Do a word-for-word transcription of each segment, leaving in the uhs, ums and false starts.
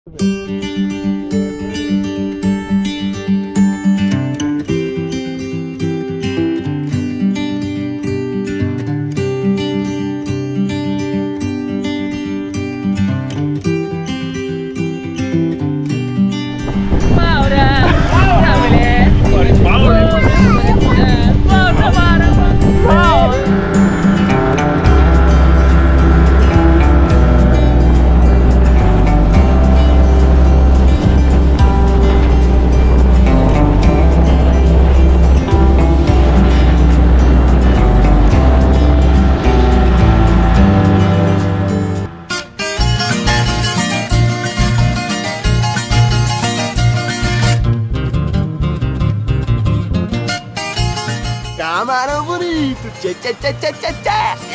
Camarão bonito, tchê, tchê, tchê, tchê, tchê, tchê.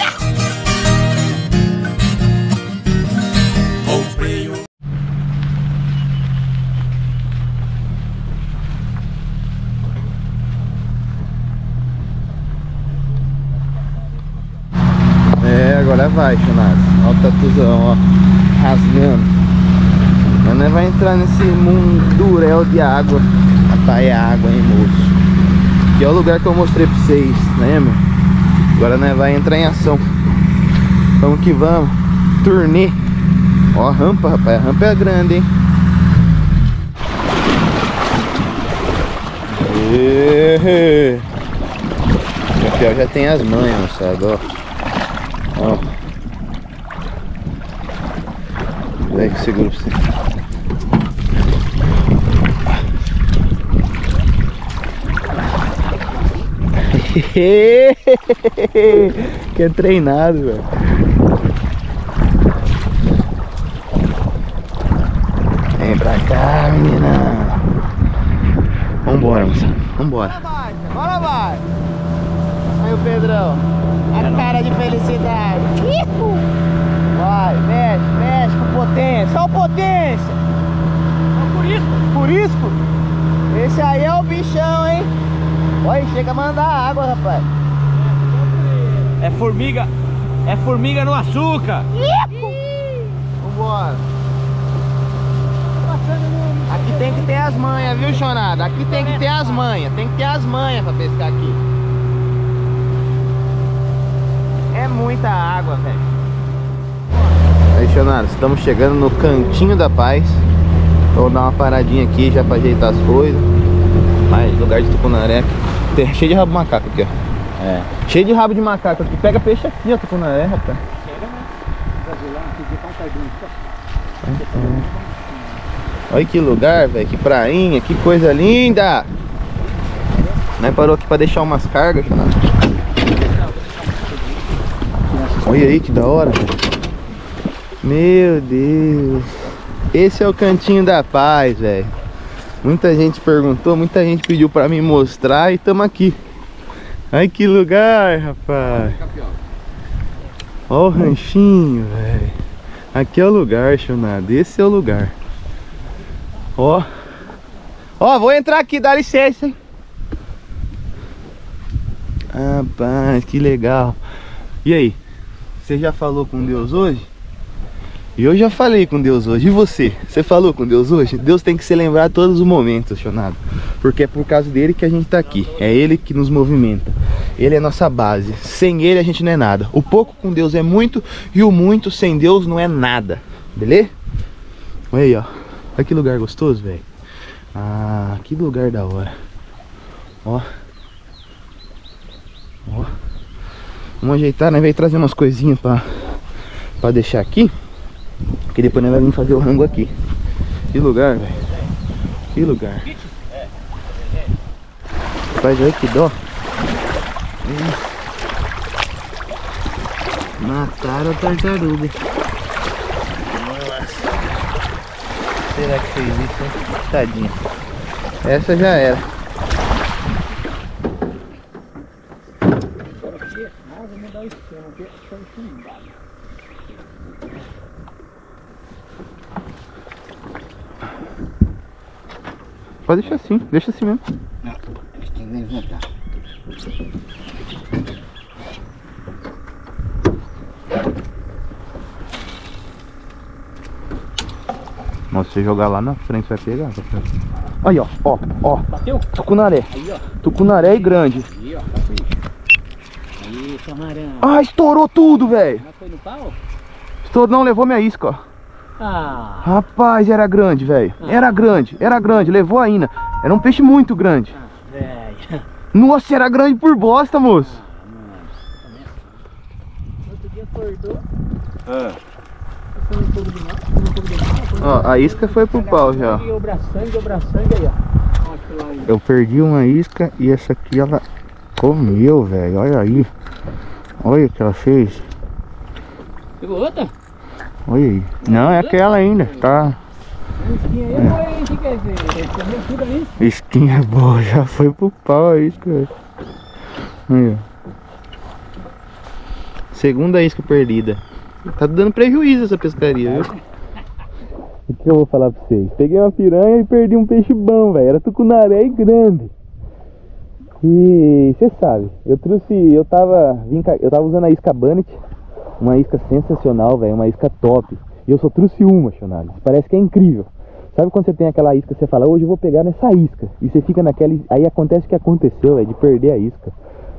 É, agora vai, Chonado. Olha o tatuzão, ó, rasgando. Mas nós vai entrar nesse mundurel de água. Rapaz, é água, hein, moço. Aqui é o lugar que eu mostrei pra vocês, lembra? Agora nós vai entrar em ação. Vamos que vamos. Turnê. Ó a rampa, rapaz. A rampa é grande, hein? E... o campeão já tem as manhas, moçada, ó. Ó. Vai que segura pra você. Que é treinado, velho. Vem pra cá, menina. Vambora, moça. Vambora. Bora, vai. Bora, vai. Aí o Pedrão. A cara de felicidade. Vai, mexe, mexe com potência. Só o potência. É por isso. Por isso? Esse aí é o bichão, hein? Olha, chega a mandar água, rapaz. É formiga, é formiga no açúcar. Vambora. Aqui tem que ter as manhas, viu, Chonada? Aqui tem que ter as manhas. Tem que ter as manhas pra pescar aqui. É muita água, velho. Aí, Chonado, estamos chegando no Cantinho da Paz. Vou dar uma paradinha aqui já pra ajeitar as coisas. Mais lugar de tucunaré. Tem cheio de rabo de macaco aqui, ó. É. Cheio de rabo de macaco aqui. Pega peixe aqui, ó, tucunaré, rapaz. Olha que lugar, velho. Que prainha, que coisa linda. Nós parou aqui pra deixar umas cargas, Chonado. Olha aí que da hora, velho. Meu Deus. Esse é o Cantinho da Paz, velho. Muita gente perguntou, muita gente pediu pra me mostrar e tamo aqui. Ai, que lugar, rapaz. Ó o ranchinho, velho. Aqui é o lugar, Chonado. Esse é o lugar. Ó. Ó, vou entrar aqui, dá licença, hein. Rapaz, que legal. E aí? Você já falou com Deus hoje? E eu já falei com Deus hoje. E você? Você falou com Deus hoje? Deus tem que se lembrar todos os momentos, Chonado. Porque é por causa dele que a gente tá aqui. É ele que nos movimenta. Ele é nossa base. Sem ele a gente não é nada. O pouco com Deus é muito. E o muito sem Deus não é nada. Beleza? Olha aí, ó. Olha que lugar gostoso, velho. Ah, que lugar da hora. Ó. Ó. Vamos ajeitar, né? Veio trazer umas coisinhas pra, pra deixar aqui. Porque depois nós vamos vir fazer o rango aqui. Que lugar, velho. Que lugar. Rapaz, olha que dó. Mataram a tartaruga. Nossa. Será que fez isso, hein? Tadinha. Essa já era. Pode deixar assim, deixa assim mesmo. Não, eles têm que levantar. Nossa, Você jogar lá na frente vai pegar. Papai. Aí, ó, ó, ó. Bateu? Tucunaré. Aí, ó. Tucunaré e grande. Aí, ó. Capricha. Aí, camarão. Ah, estourou tudo, velho. Mas foi no pau? Estourou, não, levou minha isca, ó. Ah. Rapaz, era grande, velho. Era grande, era grande, levou ainda. Era um peixe muito grande. Ah, velho. Nossa, era grande por bosta, moço. Outro dia acordou. Ah. Passou um pouco de mal, um pouco de mal. Ó, a isca foi pro pau já. E o braçangue, o braçangue aí, ó. Olha aquilo lá aí. Eu perdi uma isca e essa aqui ela comeu, velho. Olha aí. Olha o que ela fez. Pegou outra? Olha aí. Não, é aquela ainda. Tá. Isquinha aí, foi, o que quer dizer? Comeu tudo aí? Isquinha boa, já foi pro pau a isca. Velho. Aí, ó. Segunda isca perdida. Tá dando prejuízo essa pescaria, viu? O que eu vou falar pra vocês? Peguei uma piranha e perdi um peixe bom, velho. Era tucunaré e grande. E você sabe, eu trouxe, eu tava, vim, eu tava usando a isca Bannet, uma isca sensacional, velho, uma isca top. E eu só trouxe uma, Chonales. Parece que é incrível. Sabe quando você tem aquela isca, você fala, hoje eu vou pegar nessa isca. E você fica naquela, aí acontece o que aconteceu, velho, de perder a isca.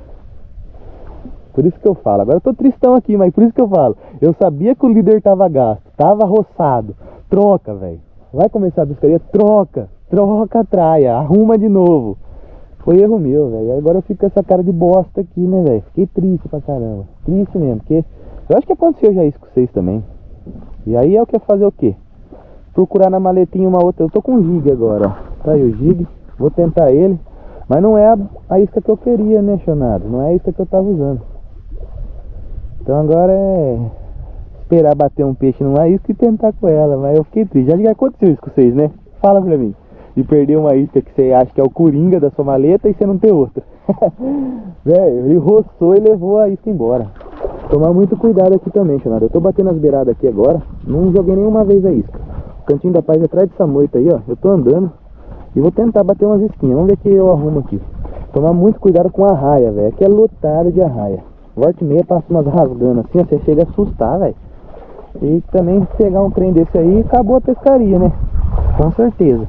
Por isso que eu falo, agora eu tô tristão aqui, mas por isso que eu falo. Eu sabia que o líder tava gasto, tava roçado. Troca, velho. Vai começar a pescaria, troca. Troca a traia, arruma de novo. Foi erro meu, velho. Agora eu fico com essa cara de bosta aqui, né, velho? Fiquei triste pra caramba. Triste mesmo, porque eu acho que aconteceu já isso com vocês também. E aí é o que é fazer o quê? Procurar na maletinha uma outra. Eu tô com um jig agora, ó. Tá aí o jig. Vou tentar ele. Mas não é a, a isca que eu queria, né, Chonado? Não é a isca que eu tava usando. Então agora é esperar bater um peixe numa isca e tentar com ela. Mas eu fiquei triste. Já, já aconteceu isso com vocês, né? Fala pra mim. De perder uma isca que você acha que é o coringa da sua maleta e você não tem outra. Velho, ele roçou e levou a isca embora. Tomar muito cuidado aqui também, Chonado. Eu tô batendo as beiradas aqui agora. Não joguei nenhuma vez a isca. O Cantinho da Paz é atrás dessa moita aí, ó. Eu tô andando e vou tentar bater umas isquinhas. Vamos ver o que eu arrumo aqui. Tomar muito cuidado com a arraia, velho. Aqui é lotada de arraia. Volta e meia passa umas rasgando assim, ó, você chega a assustar, velho. E também pegar um trem desse aí, acabou a pescaria, né? Com certeza.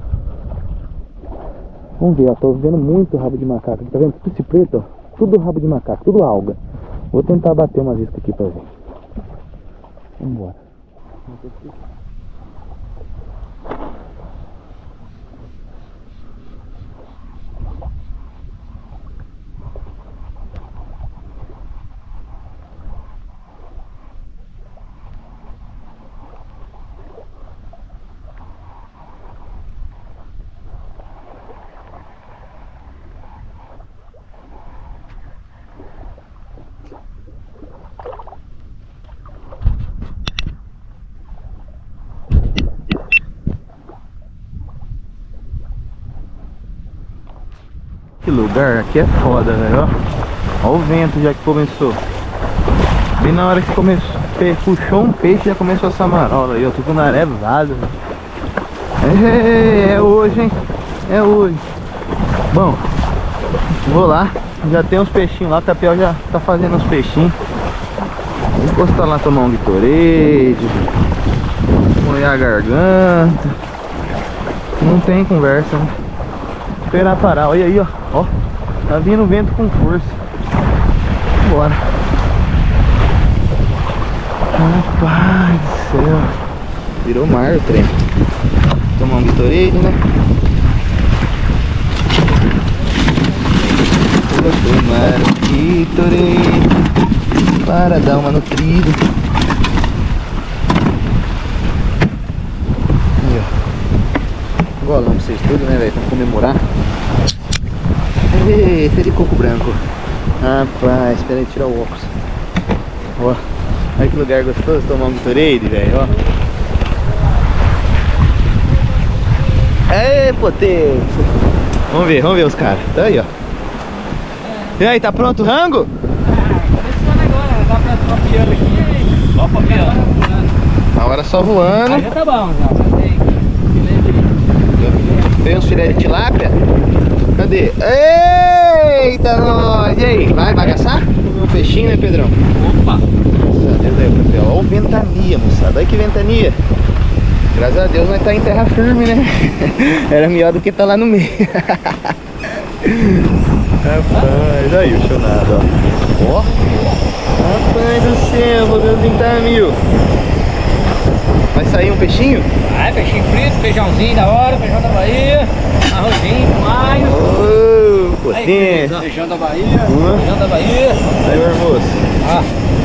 Vamos ver, ó, tô vendo muito rabo de macaco. Tá vendo? Tudo esse preto, ó. Tudo rabo de macaco, tudo alga. Vou tentar bater umas iscas aqui pra ver. Vambora. Que lugar aqui é foda, velho. Ó o vento já que começou. Bem na hora que começou, puxou um peixe, já começou essa marola aí, ó. Tô com o naré vado. É, é hoje, hein? É hoje. Bom, vou lá. Já tem uns peixinhos lá. O Tapiel já tá fazendo uns peixinhos. Vou encostar lá, tomar um Gatorade, molhar a garganta. Não tem conversa, né? Esperar parar, olha aí, ó. Ó, tá vindo vento com força. Bora. Rapaz do céu. Virou mar o trem. Tomar um Gatorade, né? Vou tomar um Gatorade para dar uma nutrida. Aí, ó. Golão pra vocês tudo, né, velho? Pra comemorar. Esse é de coco branco. Rapaz, espera aí tirar o óculos. Ó, olha que lugar gostoso tomar um Gatorade, velho, ó. Ê, potência. Vamos ver, vamos ver os caras. Tá aí, ó. E aí, tá pronto o rango? Começando agora, dá pra só piando aqui. Só pra piando. A hora só voando. Aí já tá bom, já. Já tem filé de... Tem uns filé de tilápia? Cadê? Eita, nós! E aí, vai bagaçar? Um peixinho, né, Pedrão? Opa! Nossa, Deus aí, Pedro. Olha o ventania, moçada. Olha que ventania. Graças a Deus nós tá em terra firme, né? Era melhor do que tá lá no meio. Rapaz, aí o chonado, ó. Ó. Rapaz do céu, vou ver trinta mil. Vai sair um peixinho? Vai, peixinho frito, feijãozinho da hora, feijão da Bahia, arrozinho com alho. Ô, potência. Feijão da Bahia, Hum. feijão da Bahia. Aí, meu moço. Ah.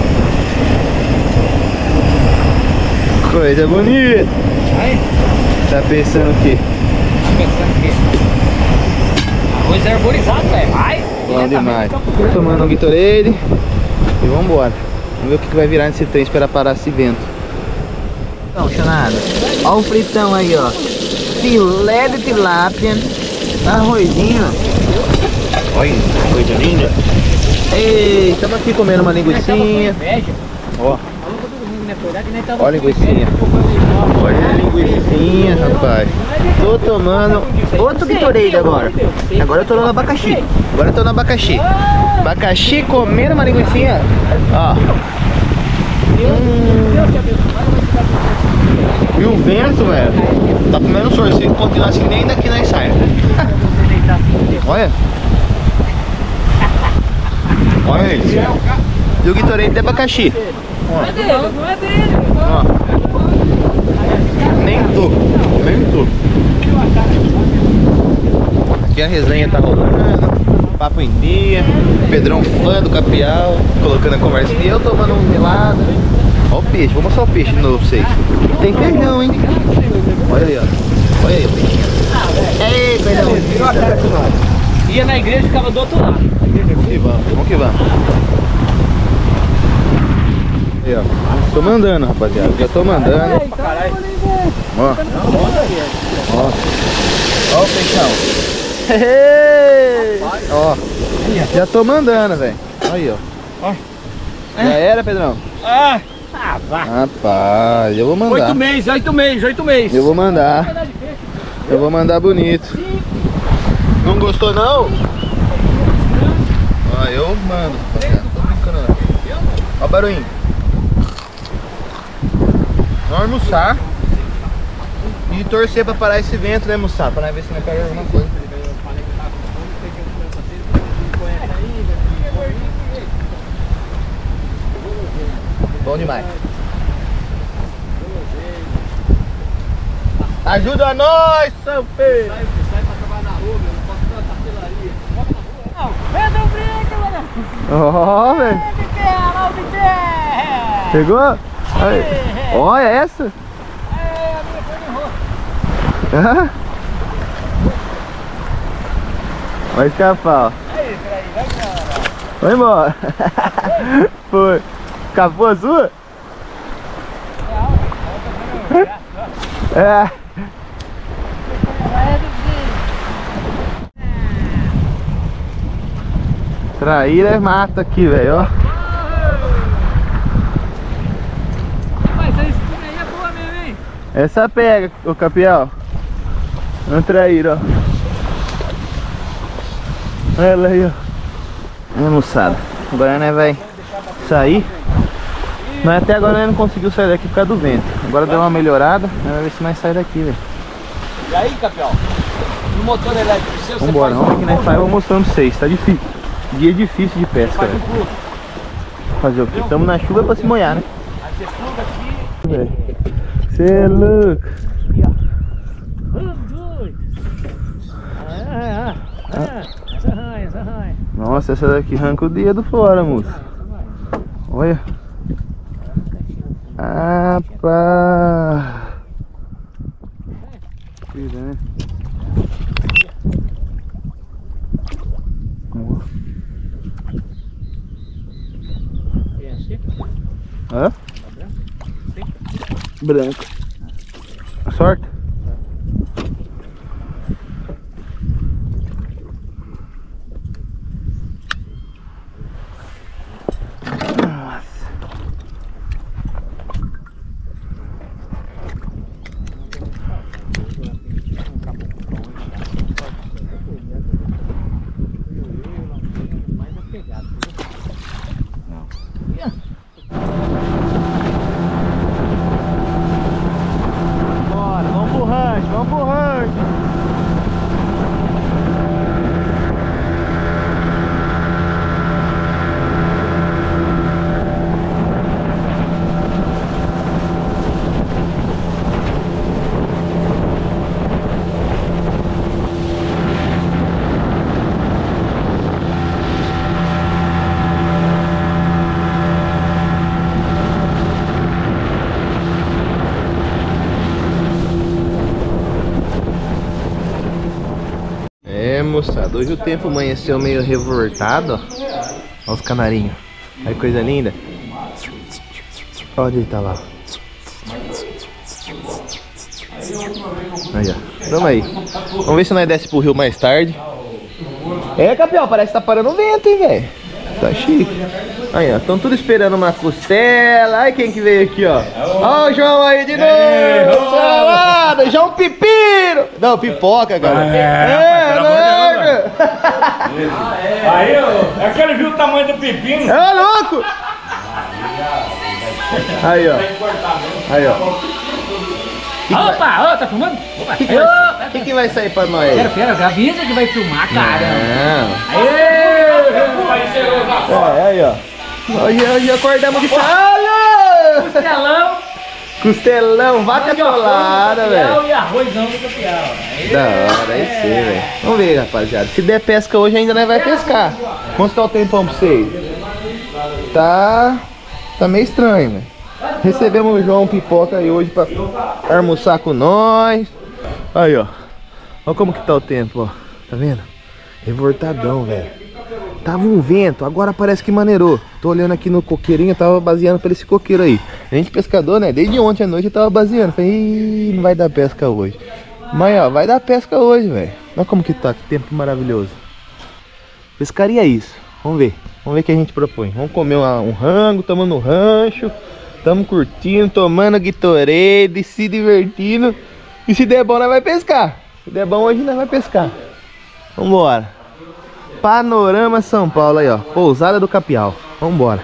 Coisa bonita. Aí, Tá pensando o quê? tá pensando que arroz é arborizado, velho. Vai. Bom demais. Tô tomando um Gatorade e vambora. Vamos ver o que que vai virar nesse trem, esperar parar esse vento. Então, chanada. Ó o fritão aí, ó. Filé de tilápia. Arrozinho. Olha, coisa linda. Ei, estamos aqui comendo uma linguicinha. Ó. Olha a linguicinha. Olha a linguicinha, rapaz. Tô tomando outro Gatorade agora. Agora eu tô no abacaxi. Agora eu tô no abacaxi. Abacaxi comendo uma linguicinha. Ó. Hum. E o vento, velho. Tá comendo sorte. Se continuar assim, nem daqui nós sai. Olha. Olha isso. E o Gatorade de abacaxi. Ó. Não é dele, não é dele. Ó. Nem tô, nem tô. Aqui a resenha tá rolando, papo em dia, Pedrão fã do Capial, colocando a conversa e eu tomando um gelado. Ó o peixe, vou mostrar o peixe de novo pra vocês. E tem feijão, hein? Olha aí, ó. Olha aí o peixe. Ei, coisa bonita. Ia na igreja e ficava do outro lado. Vamos que vamos, vamos que vamos. Aí, ó. Tô mandando, rapaziada. Já tô mandando. Ó. Ó. Ó o peixão. Ó. Já tô mandando, velho. Aí, ó. Já era, Pedrão? Ah, ah vá. Rapaz, eu vou mandar. Oito meses, oito meses, oito meses. Eu vou mandar. Eu vou mandar bonito. Não gostou, não? Ó, eu mando, rapaziada. Tô brincando, não. Ó o barulhinho. Vamos almoçar e torcer pra parar esse vento, né, moçada? Pra nós ver se nós pega alguma coisa. Bom demais. Ajuda nós, São Pedro! Sai pra trabalhar na rua, meu. Não posso plantar pilaria. Não, Pedro brinca, mano. Ó, velho. De terra, de terra. Pegou? Aí. Olha essa. É, a minha foi no rosto. Ah. Vai escapar, ó. Aí, peraí, vai embora. Vai embora. Foi. Escapou a sua? É. Traíra é mata aqui, velho, ó. Mas essa esquina aí é boa mesmo, hein? Essa pega, ô Capial. Uma traíra, ó. Ela aí, ó. É, moçada. Agora, né, vai sair. Mas até agora nós não conseguiu sair daqui por causa do vento. Agora deu uma melhorada. Vamos ver se nós saímos daqui, velho. E aí, Capial? No motor elétrico seu, você Vambora, faz vamos ver um que nós curso? saímos. Eu vou mostrando pra vocês. Tá difícil. Dia difícil de pesca, Faz um velho. curso. Fazer o quê? Estamos na chuva pra se molhar, né? Aí você pluga aqui. Você é louco. Um, dois. Ah, ah, ah. Essa arranha, essa arranha. Nossa, essa daqui arranca o dedo fora, moço. Olha. Ah, pá. Tira, né? Hã? Branco. Sorte? Nossa. Vamos pro rancho. Moçada, hoje o tempo amanheceu meio revoltado, ó. Olha os canarinhos. Olha que coisa linda. Olha ele tá lá. Aí, ó. Vamos aí. Vamos ver se nós desce pro rio mais tarde. É, Capial, parece que tá parando o vento, hein, velho. Tá chique. Aí, ó. Estão tudo esperando uma costela. Ai, quem que veio aqui, ó. Ó o João aí de novo. Salada, João Pepino. Não, pipoca, cara. É, é, é, é. Aí, ó. É que ele viu o tamanho do pepino. É louco. Aí, ó. Aí, ó. Que opa, vai... oh, tá filmando? O que, que, vai... que, que vai sair pra nós? Pera, pera, avisa que vai filmar, cara. Não. Aê! É, aí, ó. Hoje, hoje acordamos de palha! Costelão! Costelão, vaca atolada, velho. E arrozão do Capial. Da hora, aí sim, velho. Vamos ver, rapaziada. Se der pesca hoje, ainda nós vai pescar. Quanto tá o tempão pra vocês? Tá. Tá meio estranho, velho. Recebemos o João Pipoca aí hoje pra almoçar com nós. Aí, ó. Olha como que tá o tempo, ó. Tá vendo? Revoltadão, velho. Tava um vento, agora parece que maneirou. Tô olhando aqui no coqueirinho, tava baseando pra esse coqueiro aí. A gente pescador, né? Desde ontem à noite eu tava baseando. Falei, ih, não vai dar pesca hoje. Mas, ó, vai dar pesca hoje, velho. Olha como que tá, que tempo maravilhoso. Pescaria é isso. Vamos ver. Vamos ver o que a gente propõe. Vamos comer uma, um rango, tamo no rancho. Tamo curtindo, tomando Gatorade, se divertindo. E se der bom, nós vai pescar. Se der bom hoje, nós vai pescar. Vambora. Panorama São Paulo aí, ó. Pousada do Capial. Vambora.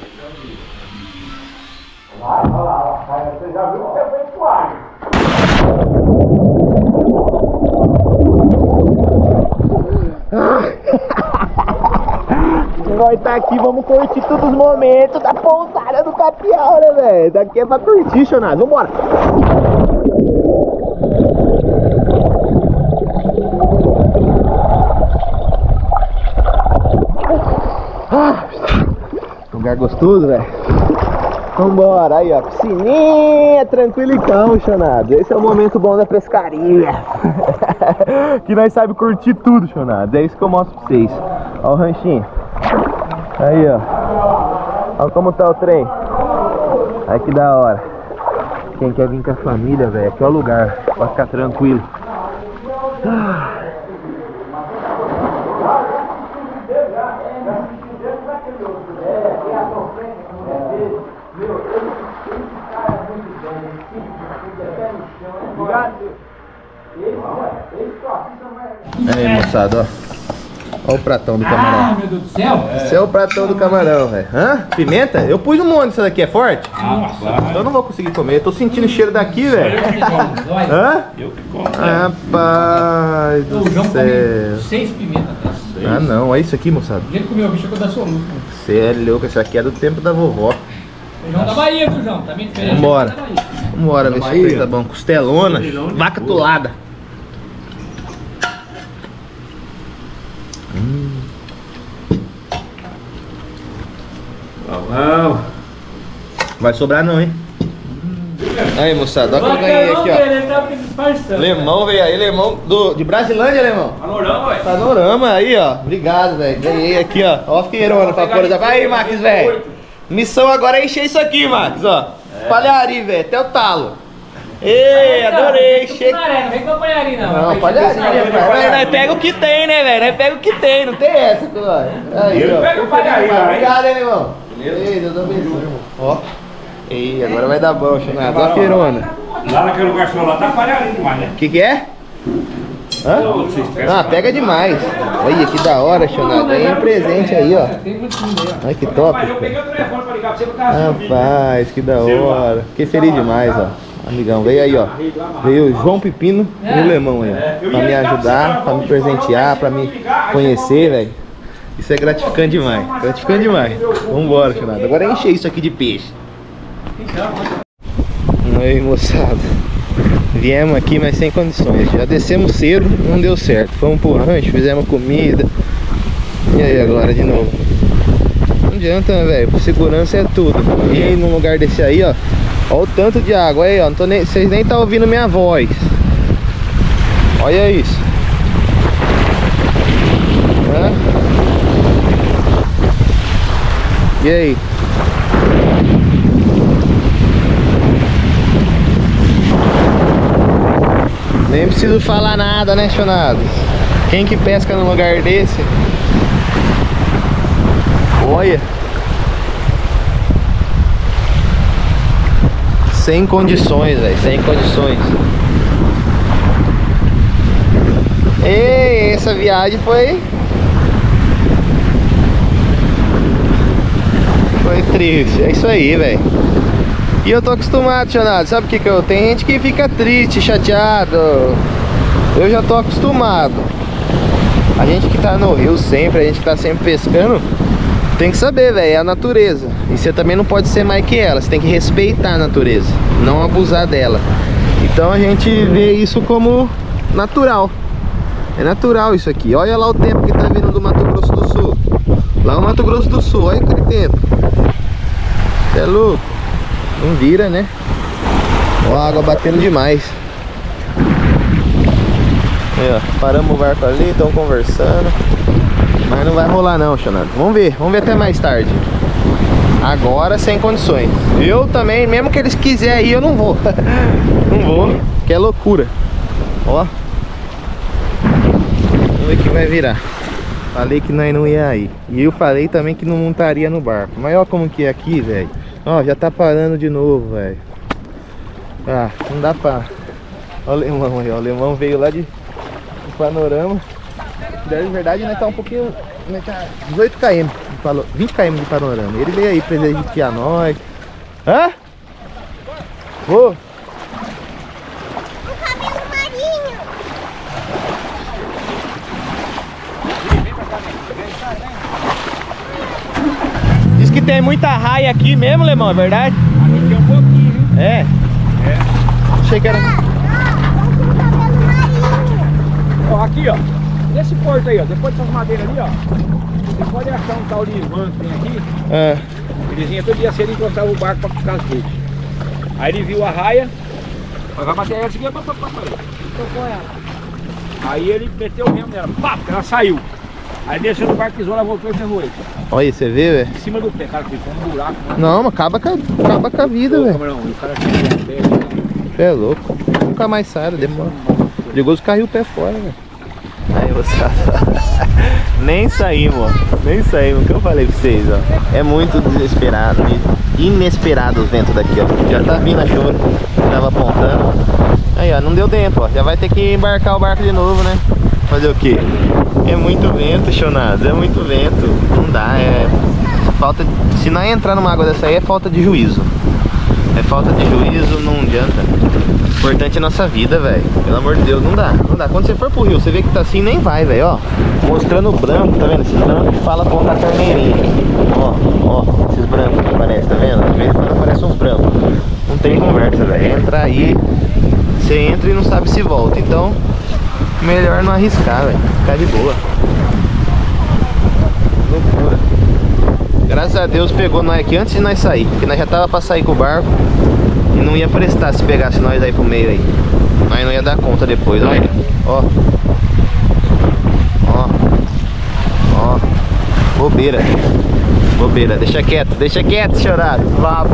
Você já viu que você foi suave. Nós tá aqui, vamos curtir todos os momentos da pousada do Capial, né, velho? Daqui é pra curtir, Chonado. Vambora. Ah, lugar gostoso, velho. Vambora, aí ó, piscininha, tranquilo então, Chonado. Esse é o momento bom da pescaria. Que nós sabemos curtir tudo, Chonado. É isso que eu mostro pra vocês. Ó o ranchinho. Aí ó. Olha como tá o trem. Ai que da hora. Quem quer vir com a família, velho, aqui é o lugar pra ficar tranquilo. Ah. Aí, moçada, ó. Olha o pratão do camarão. Ah, meu Deus do céu! Esse é o pratão do camarão, velho. Hã? Pimenta? Eu pus um monte, isso daqui é forte? Ah, claro. Então eu não vou conseguir comer. Eu tô sentindo o cheiro daqui, velho. Hã? Eu que como. Rapaz do O João céu. come seis pimentas. Ah, não. Olha isso aqui, moçada. Ele comeu o bicho que eu da soluço. Você é louco. Essa aqui é do tempo da vovó. O João da Bahia, viu, João? Tá bem diferente. Vambora. Vambora ver se tá bom. Costelona. Vaca atolada. Hum. Não. Vai sobrar não, hein? Aí, moçada, olha o que eu ganhei aqui, ó. Lemão, veio aí, lemão do, de Brasilândia, lemão. Panorama, velho. Panorama aí, ó. Obrigado, velho. Ganhei aqui, ó. Ó a feirona pra pôr. Aí, Max, velho. Missão agora é encher isso aqui, Max, ó. É. Palharim, velho, até o talo. Ei, adorei, chega. Não vem com a palharim, não. Não, palharim, velho. Nós pega o que tem, né, velho? Nós pega o que tem, não tem essa, aí, ó. Pega o palharim, obrigado, hein, irmão. Ei, Deus abençoe, irmão. Ó. Ei, agora vai dar bom, Chonado. Ó a feirona. Lá naquele lugar seu lá tá palharim demais, né? Que que é? Hã? Ah, pega demais. Olha que da hora, Chonado. Ganhei um presente aí, ó. Olha que top. Mas eu peguei o telefone pra ligar pra você, porque eu tava Rapaz, que da hora. Fiquei feliz demais, ó. amigão, veio aí, ó. Veio o João Pepino e o Lemão aí, ó. Pra me ajudar, pra me presentear, pra me conhecer, velho. Isso é gratificante demais, gratificante demais. Vambora, Fernando. Agora é encher isso aqui de peixe. Aí, moçada. Viemos aqui, mas sem condições. Já descemos cedo, não deu certo. Fomos pro rancho, fizemos comida. E aí agora de novo? Não adianta, né, velho? Segurança é tudo. E num lugar desse aí, ó. Olha o tanto de água aí, ó. Não tô nem, vocês nem estão ouvindo minha voz. Olha isso. Hã? E aí? Nem preciso falar nada, né, chonados? Quem que pesca num lugar desse? Olha. Sem condições, velho. Sem condições. Ei, essa viagem foi... Foi triste. É isso aí, velho. E eu tô acostumado, chonado. Sabe o que que eu... Tem gente que fica triste, chateado. Eu já tô acostumado. A gente que tá no rio sempre, a gente que tá sempre pescando, tem que saber, velho, é a natureza. E você também não pode ser mais que ela. Você tem que respeitar a natureza, não abusar dela. Então a gente vê isso como natural. É natural isso aqui. Olha lá o tempo que tá vindo do Mato Grosso do Sul. Lá no Mato Grosso do Sul, olha aquele tempo. Você é louco? Não vira, né? Ó, a água batendo demais. Aí, ó, paramos o barco ali, estão conversando. Mas não vai rolar não, Xanado. Vamos ver, vamos ver até mais tarde. Agora sem condições. Eu também, mesmo que eles quiserem ir, eu não vou. Não vou, que é loucura. Ó. Vamos ver o que vai virar. Falei que nós não ia ir. E eu falei também que não montaria no barco. Mas olha como que é aqui, velho. Ó, já tá parando de novo, velho. Ah, não dá pra... Olha o Lemão aí, ó. O Lemão veio lá de, de Panorama. Na verdade, nós tá um pouquinho... Nós tá dezoito quilômetros, vinte quilômetros de Panorama. Ele veio aí presentear nós. Hã? Vou. Diz que tem muita raia aqui mesmo, Lemão, é verdade? Aqui tem um pouquinho, viu? É? É. Achei que era... Ó, aqui, ó. Nesse porto aí, ó. Depois dessas madeiras ali, ó. Você pode achar um tal de Ivan que tem aqui. É. Ele vinha todo dia cedo e encostava o barco pra ficar as redes. Aí ele viu a raia. Vai bater ela, seguia, pá, pá, pá, pá. Tocou ela. Aí ele meteu o remo nela. Pá, ela saiu. Aí desceu no barco, pisou, ela voltou e ferrou ele. Olha, você vê, velho? Em cima do pé, cara, ficou um buraco. Né? Não, mas acaba com a, acaba com a vida, velho. O cara tinha o pé ali. Você é louco. Nunca mais sai, demora. Perigoso cair o pé fora, velho. Aí você... Nem saímos, ó. Nem saímos, o que eu falei pra vocês, ó. É muito desesperado, inesperado os ventos daqui, ó. Já tá vindo a chuva, tava apontando. Aí, ó, não deu tempo, ó. Já vai ter que embarcar o barco de novo, né? Fazer o quê? É muito vento, chonados, é muito vento. Não dá, é... Falta de... Se não entrar numa água dessa aí, é falta de juízo. É falta de juízo, não adianta. O importante é a nossa vida, velho. Pelo amor de Deus, não dá, não dá. Quando você for pro rio, você vê que tá assim, nem vai, velho, ó. Mostrando o branco, tá vendo? Esses brancos que fala com a carneirinha. Ó, ó, esses brancos que aparecem, tá vendo? De vez em quando aparecem uns brancos. Não tem conversa, velho. Entra aí, você entra e não sabe se volta. Então, melhor não arriscar, velho. Ficar de boa. Loucura. Graças a Deus pegou nós aqui antes de nós sair. Porque nós já tava pra sair com o barco e não ia prestar se pegasse nós aí pro meio aí. Nós não ia dar conta depois, olha. Ó. Ó. Ó. Bobeira. Bobeira. Deixa quieto, deixa quieto, chorado. Vamos.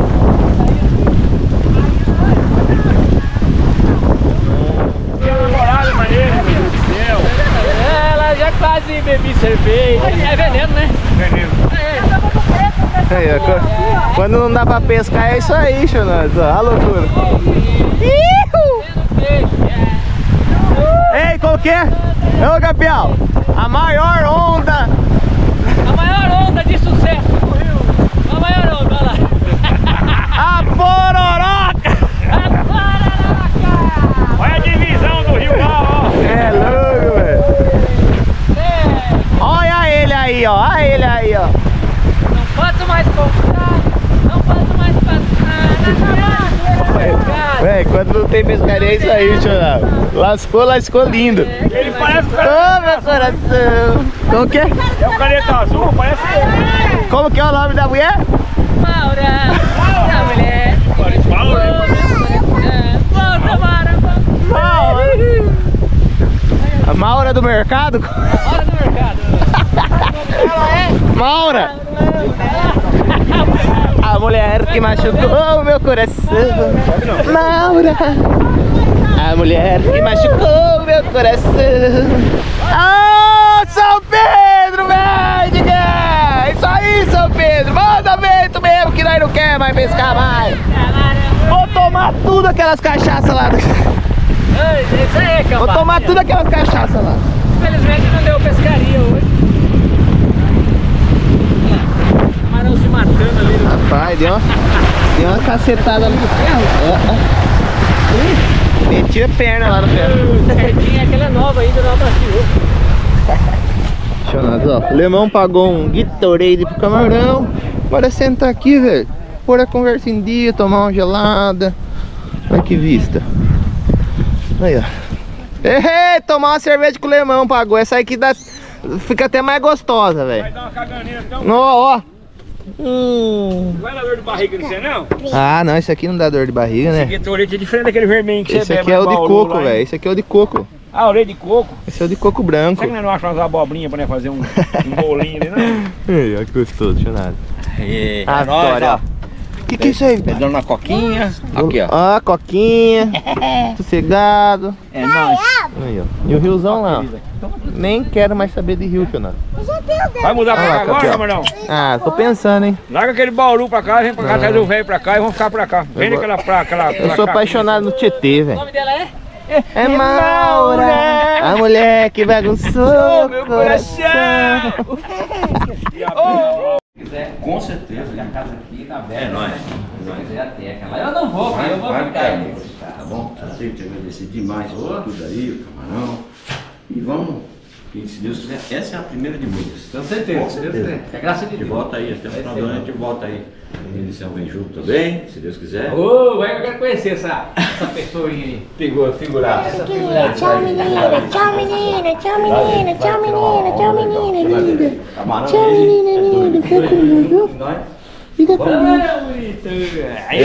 Ela já quase bebi cerveja. É veneno, né? Veneno. Aí, ó, quando não dá pra pescar é isso aí, Chonados. A loucura. Ei, qual que é? Ô, Gabriel, a maior onda. A maior onda de sucesso do rio. A maior onda, olha lá. A pororoca. A pororoca. Olha a divisão do rio lá, ó. É louco, velho. Olha ele aí, ó. Olha ele aí, ó. Não posso mais comprar, não posso mais passar. Véi, quando não tem pescaria é isso aí, chorado. Lascou, lascou lindo. Ele parece o Ô, caneta meu coração. Como que é? É o caneta azul, parece ele. Como que é o nome da mulher? Maura, Maura, mulher. Maura. Volta, Maura, Maura. A Maura do mercado? Hora do mercado. Maura. A mulher que machucou meu coração. Maura. A mulher que machucou meu coração. Ah, São Pedro, velho! Isso aí, São Pedro! Manda vento mesmo que nós não quer mais pescar mais! Vou tomar tudo aquelas cachaças lá! Isso aí, Vou cambada. tomar tudo aquelas cachaças lá! Infelizmente não deu pescaria hoje. Camarão se matando ali. No... Rapaz, deu uma, deu uma cacetada no ferro! Meti a perna lá no ferro! Certinho, aquela é nova ainda, não abaixou. Apaixonado, ó. O Lemão pagou um Gatorade pro camarão. Bora sentar aqui, velho. Pôr a conversa em dia, tomar uma gelada. Olha que vista. Aí, ó. Ei, tomar uma cerveja com o Lemão pagou. Essa aí que dá... fica até mais gostosa, Vai velho. dar uma caganeira então. Ó, ó. Hum. Não vai dar dor de barriga não sei não? Ah, não, esse aqui não dá dor de barriga, né? Esse torete é diferente daquele vermelho que você Esse bebe aqui é no o de Bauru coco, lá, hein? velho. Esse aqui é o de coco. Ah, o leite de coco. Esse é o de coco branco. Será que nós não achamos umas abobrinhas pra nós fazer um, um bolinho ali, não? Ei, olha que gostoso, deixa nada. É, Ah, Vitória, ó. Que que é isso aí? Dando uma coquinha. Aqui, ó. Ó, coquinha. Sossegado. É nóis. Aí, ó. E o riozão lá, ó. Nem quero mais saber de rio, Fernando. Vai mudar pra Olha cá lá, agora, campeão. camarão? Ah, tô pensando, hein. Larga aquele Bauru pra cá, vem pra cá, Não. traz o velho pra cá e vamos ficar pra cá. Vem Eu naquela pra aquela. Eu sou apaixonado no Tietê, O velho. nome dela é? É Maura, a mulher que bagunçou meu coração. Com certeza, minha casa aqui na Bela. É nóis. Se quiser até aquela. Eu não vou, Vai, eu vou vai, ficar vai, aí. tá bom? Eu tenho que te agradecer demais por tudo aí, o camarão. E vamos, e se Deus quiser, essa é a primeira de muitas. Com certeza, Com certeza. É graça de A gente Deus. volta aí, até o final do ano a gente volta aí. A edição vem junto também, se Deus quiser. Ô, vai que eu quero conhecer essa, essa pessoinha aí. Pegou, figurado. Essa figurada. Tchau menina, tchau menina, tchau menina, tchau menina, tchau menina, linda. Tchau menina, linda, fica comigo, viu? Fica comigo. Ah, bonito. Aí,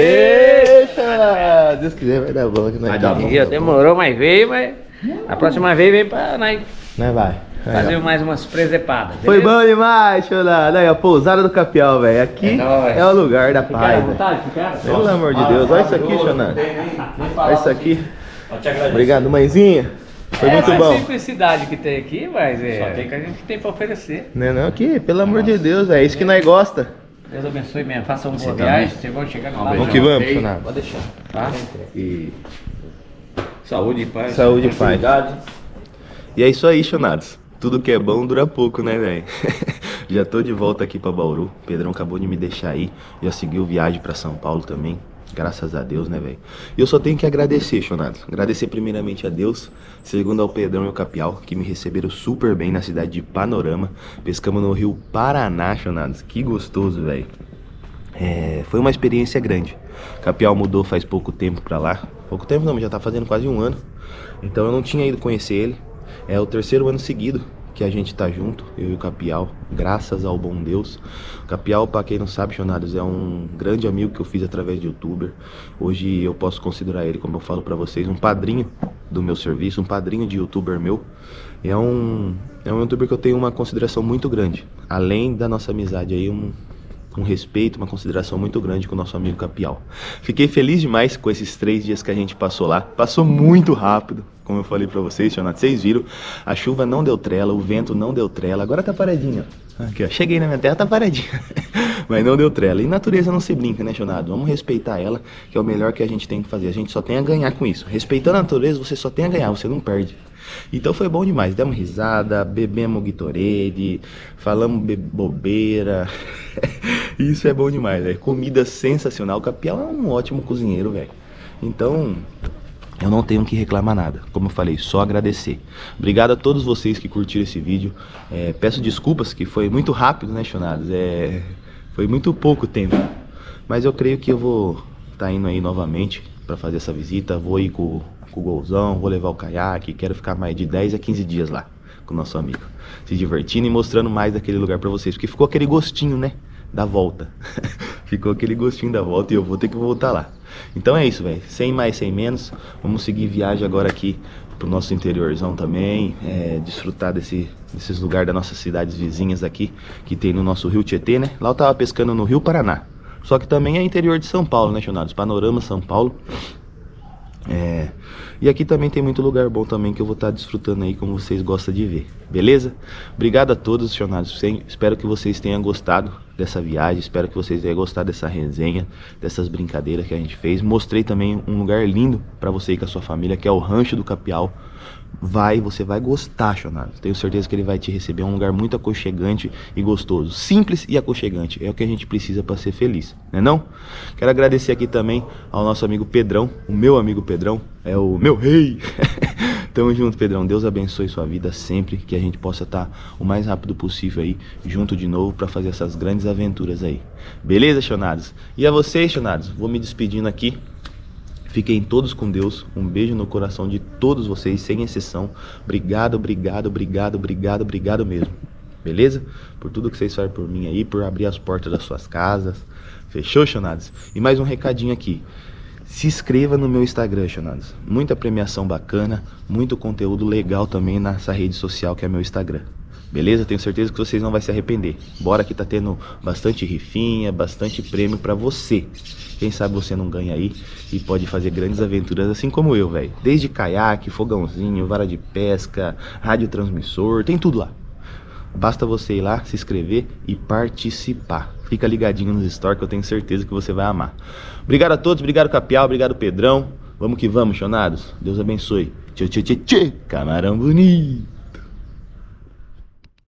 Eita, Deus quiser vai dar bom que nós Vai dar tá bom. Ih, demorou, mas veio, mas a próxima vez vem pra nós Nós vai. Aí, fazer ó. mais umas presepadas. Foi beleza? bom demais, chorado. Aí, a pousada do Capial, velho. Aqui É nóis. é o lugar da Ficaram à paz, velho. vontade, ficaram? Pelo amor de Deus. Olha isso aqui, Xanã. Olha isso aqui. Obrigado, mãezinha. Foi É, muito essa bom. simplicidade que tem aqui, mas é o que a gente tem pra oferecer. Não é não aqui, pelo amor de Deus, é isso que nós gosta. Deus abençoe mesmo, faça uma boa também. viagem, vocês vão chegar lá. Vamos que vamos, Xanã. Pode deixar. Tá? E saúde e paz. Saúde e paz. tranquilidade. E é isso aí, chonados. Tudo que é bom dura pouco, né, velho? Já tô de volta aqui pra Bauru. O Pedrão acabou de me deixar aí. Já seguiu viagem pra São Paulo também. Graças a Deus, né, velho? E eu só tenho que agradecer, chonados. Agradecer primeiramente a Deus, segundo ao Pedrão e ao Capial, que me receberam super bem na cidade de Panorama. Pescamos no rio Paraná, chonados. Que gostoso, velho. É, foi uma experiência grande. Capial mudou faz pouco tempo pra lá. Pouco tempo não, mas já tá fazendo quase um ano. Então eu não tinha ido conhecer ele. É o terceiro ano seguido que a gente tá junto, eu e o Capial, graças ao bom Deus. O Capial, pra quem não sabe, chonados, é um grande amigo que eu fiz através de youtuber. Hoje eu posso considerar ele, como eu falo pra vocês, um padrinho do meu serviço, um padrinho de youtuber meu. E é um, é um youtuber que eu tenho uma consideração muito grande. Além da nossa amizade aí, um... um respeito, uma consideração muito grande com o nosso amigo Capial. Fiquei feliz demais com esses três dias que a gente passou lá. Passou muito rápido, como eu falei pra vocês, Xanado. Vocês viram, a chuva não deu trela, o vento não deu trela. Agora tá paradinho, ó. Aqui, ó. Cheguei na minha terra, tá paradinho. Mas não deu trela. E natureza não se brinca, né, Xanado? Vamos respeitar ela, que é o melhor que a gente tem que fazer. A gente só tem a ganhar com isso. Respeitando a natureza, você só tem a ganhar, você não perde. Então foi bom demais, demos risada, bebemos Gatorade, falamos be bobeira. Isso é bom demais, velho. Comida sensacional. O Capial é um ótimo cozinheiro, velho. Então, eu não tenho que reclamar nada, como eu falei, só agradecer. Obrigado a todos vocês que curtiram esse vídeo. É, peço desculpas que foi muito rápido, né, chonados? É, foi muito pouco tempo. Mas eu creio que eu vou estar tá indo aí novamente para fazer essa visita. Vou ir com, com o golzão, vou levar o caiaque. Quero ficar mais de dez a quinze dias lá com o nosso amigo, se divertindo e mostrando mais daquele lugar para vocês. Porque ficou aquele gostinho, né, da volta. Ficou aquele gostinho da volta e eu vou ter que voltar lá. Então é isso, velho. Sem mais, sem menos. Vamos seguir viagem agora aqui pro nosso interiorzão também. É, desfrutar desse, desses lugares das nossas cidades vizinhas aqui, que tem no nosso Rio Tietê, né? Lá eu tava pescando no Rio Paraná. Só que também é interior de São Paulo, né, chonados? Panorama São Paulo. É... E aqui também tem muito lugar bom também que eu vou estar desfrutando aí, como vocês gostam de ver. Beleza? Obrigado a todos, chonados. Espero que vocês tenham gostado dessa viagem. Espero que vocês tenham gostado dessa resenha, dessas brincadeiras que a gente fez. Mostrei também um lugar lindo para você ir com a sua família, que é o Rancho do Capial. Vai, você vai gostar, chonados. Tenho certeza que ele vai te receber. É um lugar muito aconchegante e gostoso. Simples e aconchegante. É o que a gente precisa para ser feliz, né não? Quero agradecer aqui também ao nosso amigo Pedrão, o meu amigo Pedrão, é o meu rei. Tamo junto, Pedrão. Deus abençoe sua vida sempre. Que a gente possa estar o mais rápido possível aí, junto de novo, para fazer essas grandes aventuras aí. Beleza, chonados? E a vocês, chonados, vou me despedindo aqui. Fiquem todos com Deus. Um beijo no coração de todos vocês, sem exceção. Obrigado, obrigado, obrigado, obrigado, obrigado mesmo. Beleza? Por tudo que vocês fazem por mim aí, por abrir as portas das suas casas. Fechou, chonados? E mais um recadinho aqui. Se inscreva no meu Instagram, chonados. Muita premiação bacana, muito conteúdo legal também nessa rede social que é meu Instagram. Beleza? Tenho certeza que vocês não vão se arrepender. Bora que tá tendo bastante rifinha, bastante prêmio pra você. Quem sabe você não ganha aí e pode fazer grandes aventuras assim como eu, velho. Desde caiaque, fogãozinho, vara de pesca, radiotransmissor, tem tudo lá. Basta você ir lá, se inscrever e participar. Fica ligadinho nos stories que eu tenho certeza que você vai amar. Obrigado a todos, obrigado Capial, obrigado Pedrão. Vamos que vamos, chonados. Deus abençoe. Tchê, tchê, tchê, tchê. Camarão bonito.